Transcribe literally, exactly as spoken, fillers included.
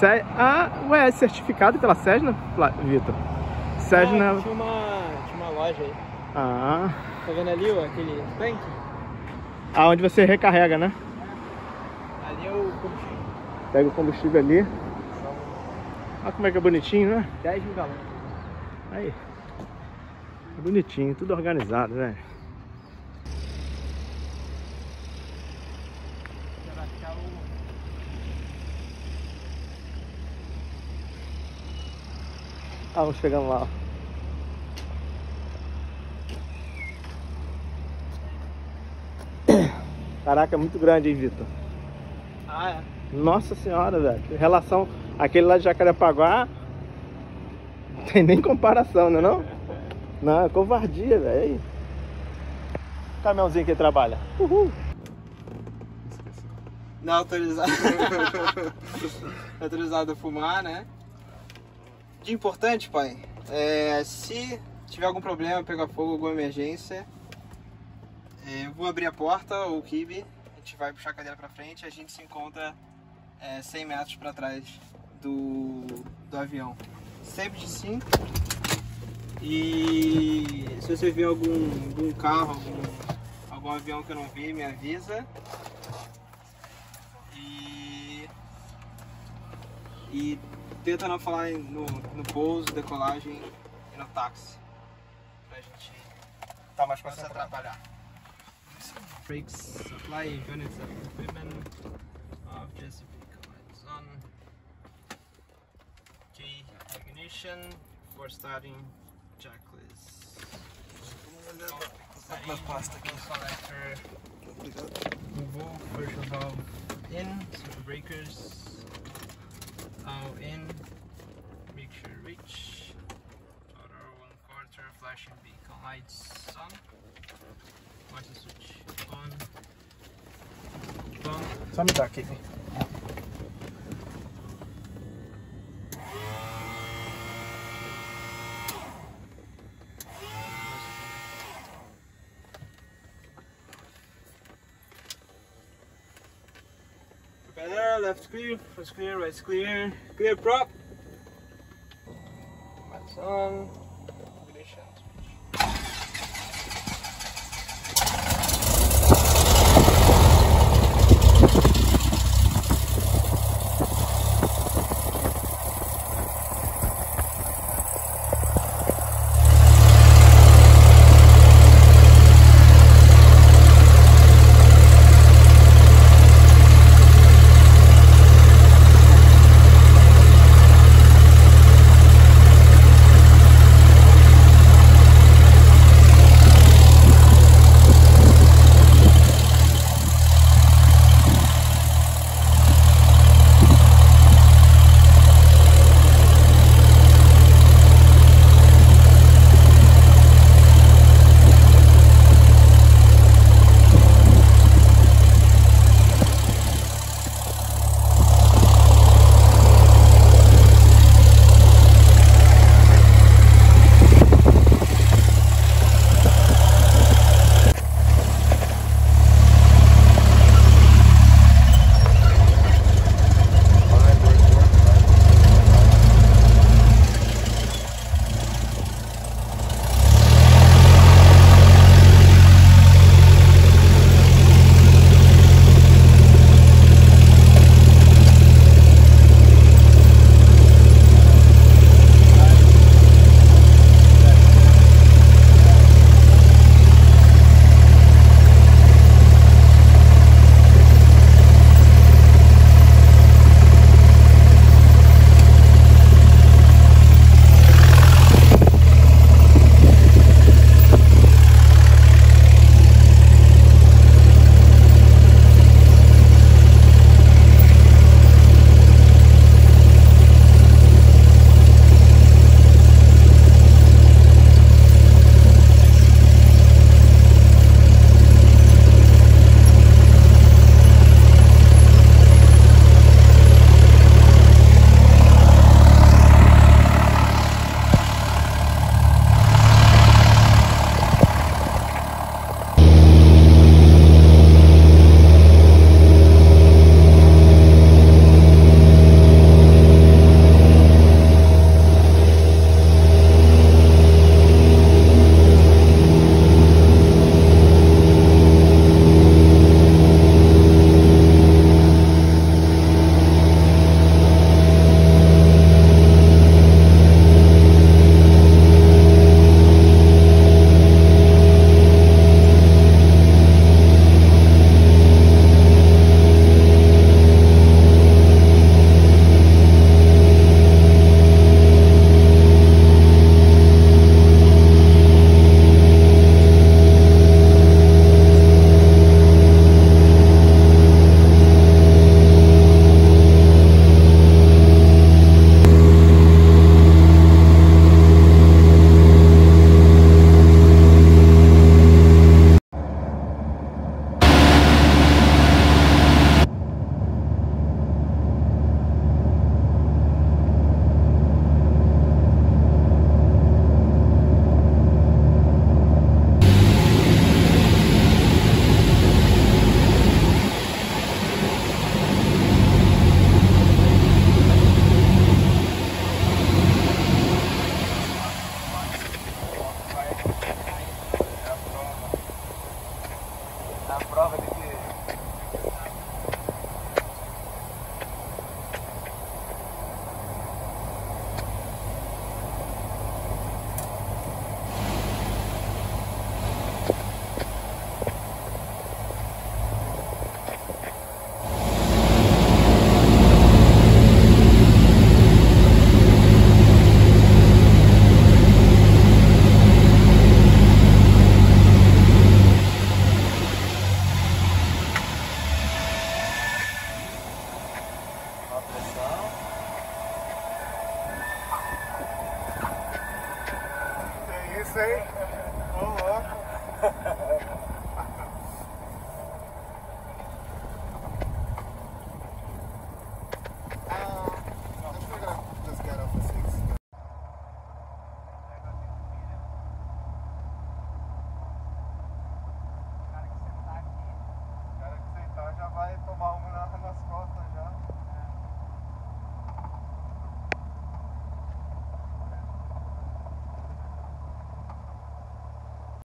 Se... Ah, ué, é certificado pela Cessna, Vitor? Cessna... Ah, tinha uma, tinha uma loja aí. Ah. Tá vendo ali, ó, aquele tanque? Ah, onde você recarrega, né? É. Ali é o combustível. Pega o combustível ali. Olha como é que é bonitinho, né? dez mil galões. Aí. Bonitinho, tudo organizado, né? Ah, vamos chegando lá. Caraca, é muito grande, hein, Vitor? Ah, é? Nossa senhora, velho. Em relação àquele lá de Jacarepaguá, não tem nem comparação, né não? Não, é covardia, velho. Caminhãozinho que trabalha. Uhul. Não autorizado. Autorizado a fumar, né? De importante, pai, é, se tiver algum problema, pegar fogo, alguma emergência, é, eu vou abrir a porta, ou o kibe, a gente vai puxar a cadeira pra frente e a gente se encontra é, cem metros pra trás do, do avião. Sempre de cinco. E se você ver algum, algum carro, algum, algum avião que eu não vi, me avisa. E... E tenta não falar no, no pouso, decolagem e no táxi, pra gente tá mais fácil atrapalhar. Brakes, supply units of equipment of Chesapeake lights on. Key ignition for starting checklist. Na pasta aqui. Revolve first valve in, super breakers. All in, make sure reach, total one quarter, flashing beacon lights on, master switch on, on. Só me dá aqui. Propeller, left clear, first clear, right's clear, clear prop. Lights on, ignition. sei. Ô, louco. Já vai tomar uma nas costas.